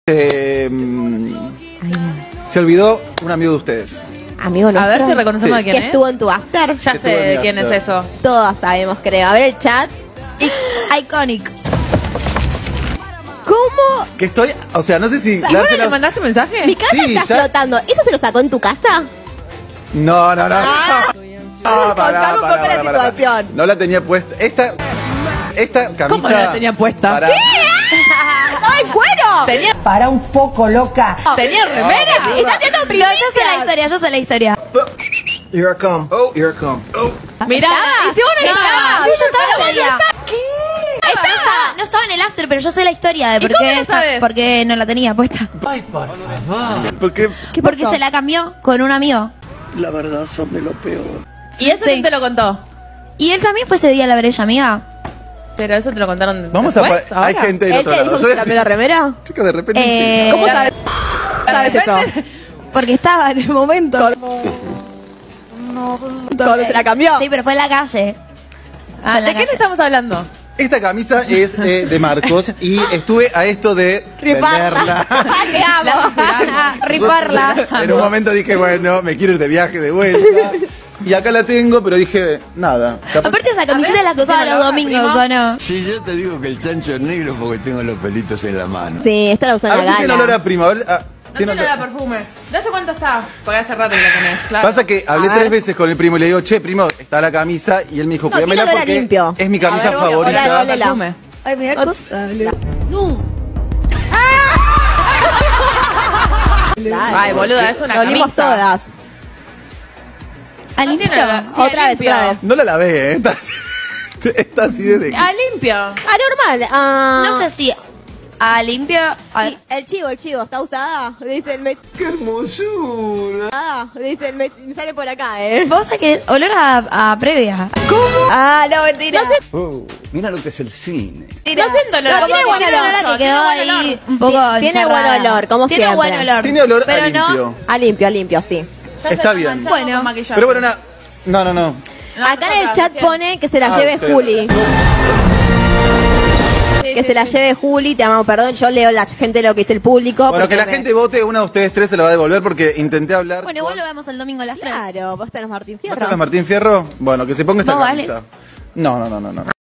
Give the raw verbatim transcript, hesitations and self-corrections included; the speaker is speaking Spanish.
Eh, se olvidó un amigo de ustedes. Amigo nuestro. A ver si reconocemos Sí. a quién ¿Que es. estuvo en tu after? Ya Estuvo sé en de mi quién es after. eso. Todos sabemos, creo. A ver el chat. Iconic. ¿Cómo? Que estoy, o sea, no sé si... ¿Y vos dártela- le mandaste mensaje? Mi casa Sí, está ya- explotando. ¿Eso se lo sacó en tu casa? No, no, no. Ah. Ah, pará, Contame un pará, poco la pará, pará. situación. No la tenía puesta. Esta, esta camisa... ¿Cómo no la tenía puesta? Pará. ¡Ay, cuero! Tenía, Para un poco, loca. tenía remera. ¡Está haciendo Yo, primicia! yo sé la historia, yo sé la historia. Here I come. Oh, here I come. Mirá, y si vos no No, estabas. sí, yo estaba ese día. ¿Qué? Estaba- no estaba en el after, pero yo sé la historia de ¿Y por cómo qué, lo esta- sabes? porque no la tenía puesta. Ay, por favor. ¿Por qué? ¿Qué Porque pasó? se la cambió con un amigo. La verdad son de lo peor. ¿Y eso Sí. quién te lo contó? Y él también fue ese día a la brecha, amiga. Pero eso te lo contaron Vamos a... después, pa- Hay ahora. gente del ¿Él otro te lado. dijo Yo que se cambió la remera? Chica, de repente... Eh, ¿Cómo de- sabes? De ¿Sabes eso? repente- Porque estaba en el momento. Todo se la cambió. Sí, pero fue en la calle. Ah, en la ¿de qué calle. te estamos hablando? Esta camisa es eh, de Marcos y estuve a esto de Riparla. Te amo. Riparla. En un momento dije, bueno, me quiero ir de viaje de vuelta. Y acá la tengo, pero dije, nada. capaz- Aparte esa camiseta es la que usaba los domingos, ¿o no? Si yo te digo que el chancho es negro porque tengo los pelitos en la mano. Sí, esta la usa a en ver la si tiene gala. olor a primavera. Ah, No tiene tiene olor- la perfume. ¿De hace cuánto está? Porque hace rato que la tenés, claro. Pasa que hablé A tres ver. veces con el primo y le digo, che, primo, está la camisa. Y él me dijo, No, tiene cuídamela olor a porque limpio. es mi camisa A ver, favorita. hola, hola. Perfume. Ay, me da cosa. Dale. Ay, boluda, es una Lo olimos camisa. todas. ¿A No limpio? tiene olor. Sí, Otra a vez, limpio. otra vez. No la lavé, ¿eh? Está así, está así desde... A limpio. Anormal. Ah. No sé si a limpio... a- Y el chivo, el chivo, ¿está usada? Dicen, me... ¡Qué hermosura! Ah, dicen, me, me sale por acá, ¿eh? Vos sabés que olor a, a previa. Ah, no, mentira. Oh, mira lo que es el cine. Mentira. No siento olor. No, Como tiene que buen tiene olor, olor, que tiene quedó buen ahí olor. un poco Tiene encerrada. buen olor, como Tiene siempre. buen olor. Tiene olor pero a limpio. no. A limpio, a limpio, sí. Ya se Está está bien. manchando Bueno. con maquillaje. Pero bueno, na- no, no, no. No, Acá en el toca, chat sí. pone que se la Ah, lleve usted. Juli. Sí, Que sí, se la sí. lleve Juli, te amamos, perdón, yo leo la gente lo que dice el público. Bueno, porque que la me- gente vote, una de ustedes tres se la va a devolver porque intenté hablar. Bueno, igual lo vemos el domingo a las tres. Claro, vos tenés Martín ¿No Fierro. está la Martín Fierro? Bueno, que se ponga esta ¿Vos, camisa. Alex? No, no, no, no, no.